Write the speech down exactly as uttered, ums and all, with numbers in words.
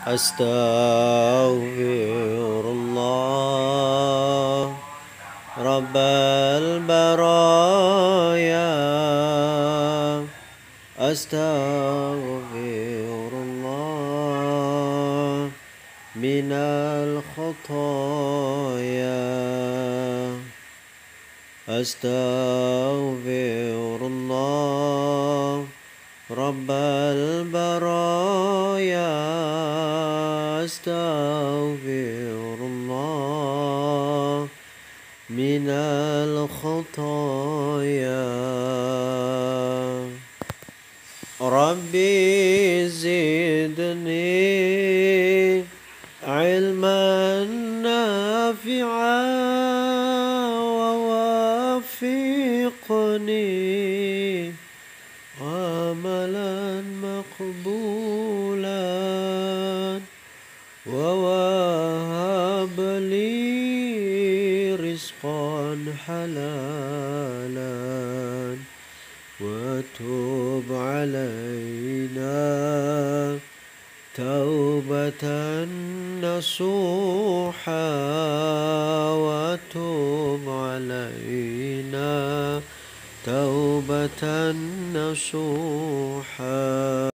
أستغفر الله رب البرايا، أستغفر الله من الخطايا، أستغفر الله رب البرايا، أستغفر الله من الخطايا. ربي زدني علما نافعا ووفقني عملا مقبولا، ووهب لي رزقا حلالا، وتوب علينا توبة نصوحا، وتوب علينا توبة نصوحا.